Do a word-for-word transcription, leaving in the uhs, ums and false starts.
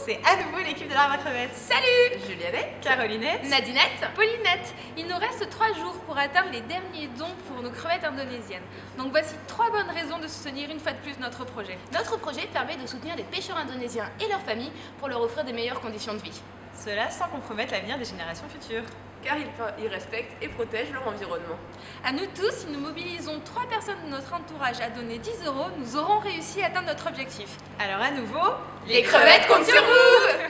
c'est à nouveau l'équipe de l'Arbre à crevettes. Salut Juliette, Carolinette, Nadinette, Paulinette. Il nous reste trois jours pour atteindre les derniers dons pour nos crevettes indonésiennes. Donc voici trois bonnes raisons de soutenir une fois de plus notre projet. Notre projet permet de soutenir les pêcheurs indonésiens et leurs familles pour leur offrir des meilleures conditions de vie. Cela sans compromettre l'avenir des générations futures. Car ils, ils respectent et protègent leur environnement. À nous tous, si nous mobilisons trois personnes de notre entourage à donner dix euros, nous aurons réussi à atteindre notre objectif. Alors à nouveau, Les crevettes comptent sur vous.